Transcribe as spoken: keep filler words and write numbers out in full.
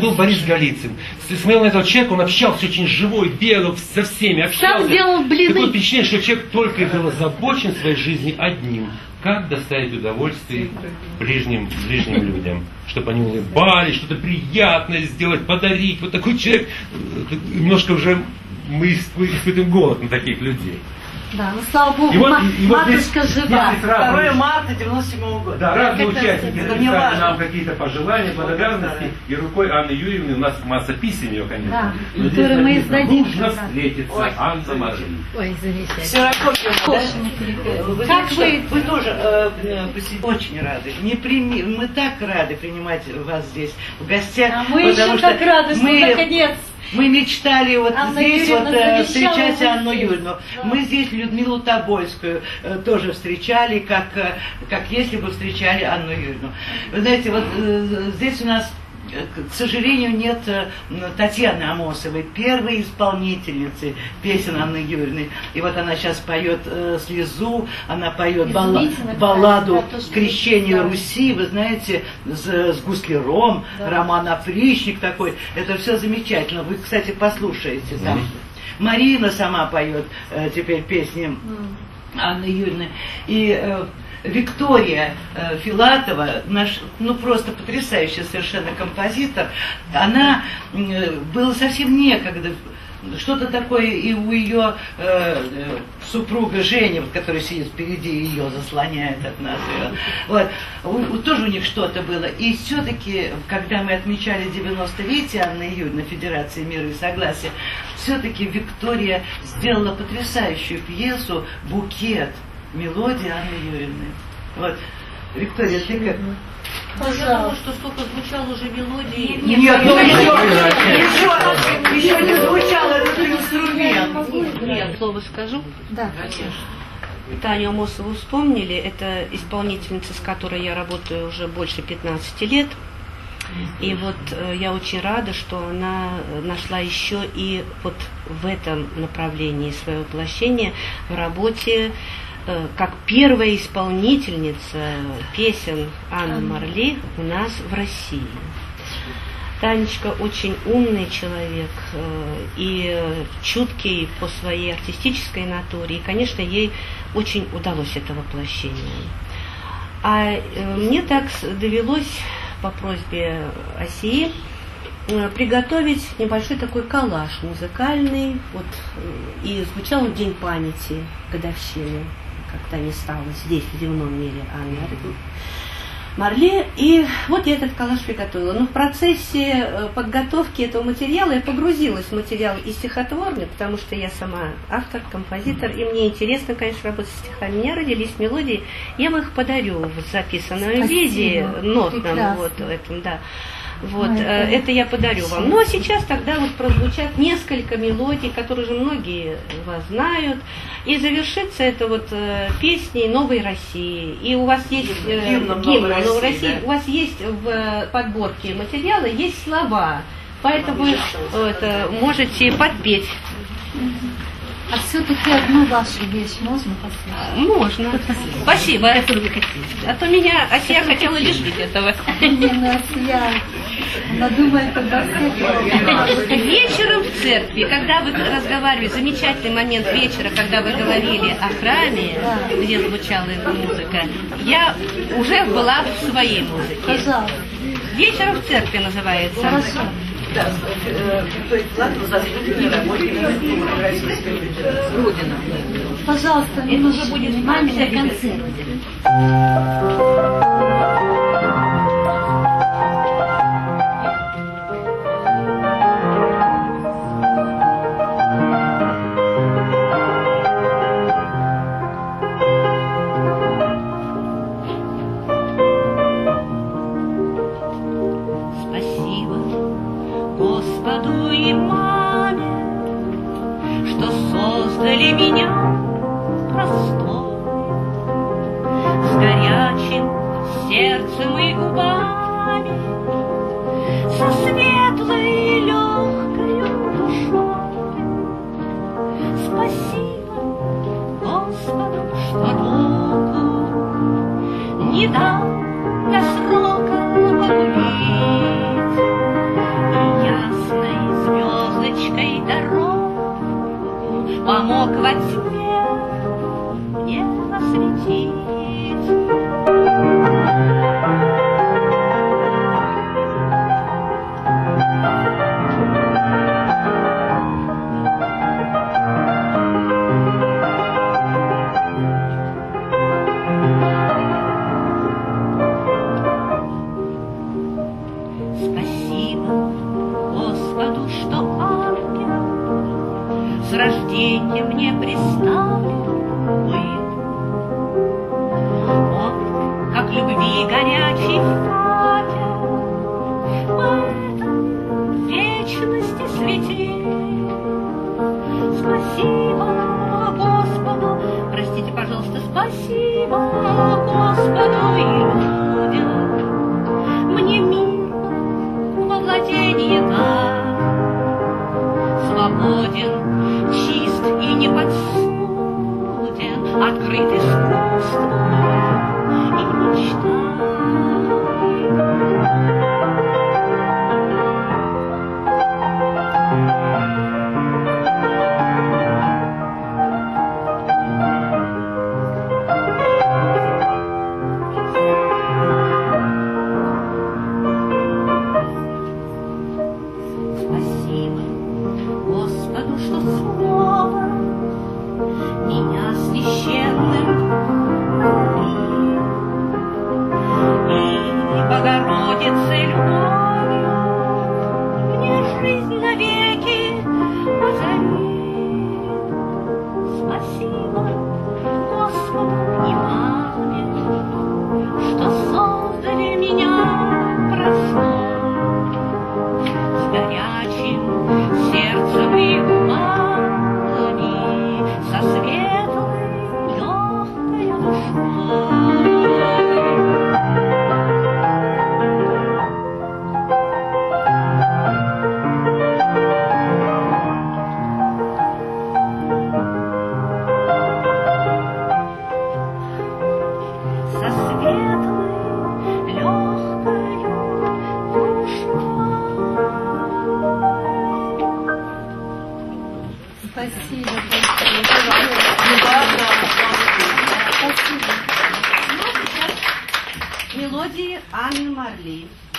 был Борис Голицын. Смотрел на этого человека, он общался очень живой, бегал со всеми, общался. Сам делал блины. Такое впечатление, что человек только был озабочен в своей жизни одним. Как доставить удовольствие ближним, ближним людям, чтобы они улыбались, что-то приятное сделать, подарить. Вот такой человек, немножко уже мы испытываем голод на таких людей. Да, ну слава богу, и вот, ма- и вот матушка здесь, жива. второе марта девяносто седьмого года. Да, разные участники это написали нам какие-то пожелания, благодарности. И рукой Анны Юрьевны, у нас масса писем ее, конечно. Да, но которые мы издадим. Нужно встретиться, Ой. Анна Марли. Ой, замечательно. Сирокопия, вы, Как как вы- вы, вы тоже э, э, очень рады. Не прими, мы так рады принимать вас здесь в гостях. А мы еще что так рады, что мы, наконец. Мы мечтали вот Анна здесь Юрьевна вот э, завещала встречать быть Анну здесь. Юрьевну. Да. Мы здесь Людмилу Тобольскую э, тоже встречали, как, э, как если бы встречали Анну Юрьевну. Вы знаете, вот э, здесь у нас, э, к сожалению, нет э, Татьяны Амосовой, первой исполнительницы песен Анны Юрьевны. И вот она сейчас поет э, «Слезу», она поет балла- Изумительно, балладу да, тоже «Крещение да. Руси», вы знаете, с, с Гусляром, Да. Роман Опричник такой. Это все замечательно. Вы, кстати, послушаете там. Марина сама поет э, теперь песни М. Анны Юрьевны. И э, Виктория э, Филатова, наш, ну просто потрясающий совершенно композитор, она, э, было совсем некогда, что-то такое и у ее э, э, супруга Женя, вот, которая сидит впереди ее, заслоняет от нас ее. Вот. У- у- тоже у них что-то было. И все-таки, когда мы отмечали девяностолетие Анны Юрьевны, Федерации мира и согласия, все-таки Виктория сделала потрясающую пьесу «Букет», мелодия Анны Юрьевны. Вот. Виктория, ты как? Я думаю, что столько звучало уже мелодии. Нет, ну еще, еще, еще не звучал этот инструмент. Я слово скажу. Да. Таню Амосову вспомнили. Это исполнительница, с которой я работаю уже больше пятнадцати лет. И вот э, я очень рада, что она нашла еще и вот в этом направлении свое воплощение в работе э, как первая исполнительница песен Анны Марли у нас в России. Танечка очень умный человек э, и чуткий по своей артистической натуре. И, конечно, ей очень удалось это воплощение. А э, мне так с- довелось по просьбе Асии э, приготовить небольшой такой коллаж музыкальный. Вот, э, и звучал в День памяти, годовщины, когда не стало здесь, в земном мире Анны Марли. И вот я этот коллаж приготовила. Но в процессе э, подготовки этого материала я погрузилась в материал и стихотворный, потому что я сама автор, композитор, и мне интересно, конечно, работать с стихами. У меня родились мелодии, я вам их подарю в записанном Спасибо. виде, нотном, Прекрасно. вот в этом, да. Вот, Ой, э, это- это я подарю вам. Ну а сейчас тогда вот прозвучат несколько мелодий, которые уже многие вас знают. И завершится это вот э, песней «Новой России». И у вас есть э, Гимном гимн «Новой «Новой России», России», да. у вас есть в э, подборке материала есть слова. Поэтому вы э, это, можете подпеть. А все-таки одну вашу вещь можно послушать? Можно. Спасибо. А то меня Асия хотела лишить этого. Не, ну, я, она думает, когда все Вечером в церкви, когда вы разговаривали, замечательный момент вечера, когда вы говорили о храме, где звучала эта музыка, я уже была в своей музыке. Пожалуйста. Вечером в церкви называется. Хорошо. Да, э, Виктория Филатова, заслуженный работник Российской Федерации. Родина. Пожалуйста, Это немножко уже будет внимания память о на концерт. Спасибо Господу и маме, что создали меня простой, с горячим сердцем и губами, со светлой и легкой душой. Спасибо Господу, что Богу не дал до срока полюбить, и мог во тьме мне осветить. С рождения мне приставлен был. Он, как любви горячий ветер, в этом вечности светил. Спасибо Господу, простите, пожалуйста, спасибо Господу и людям, мне мир во владенье дай. Свободен, чист и неподсуден, открыт искусству и мечтай. Спасибо Господу, что слово меня священным и Богородице любовью мне жизнь навеки озарит. Спасибо Господу и маме, что создали меня простой, с горячим сердцем и умами, со светлой, легкой душой. Со светлой, легкой душой. Спасибо. Мелодии Анны Марли.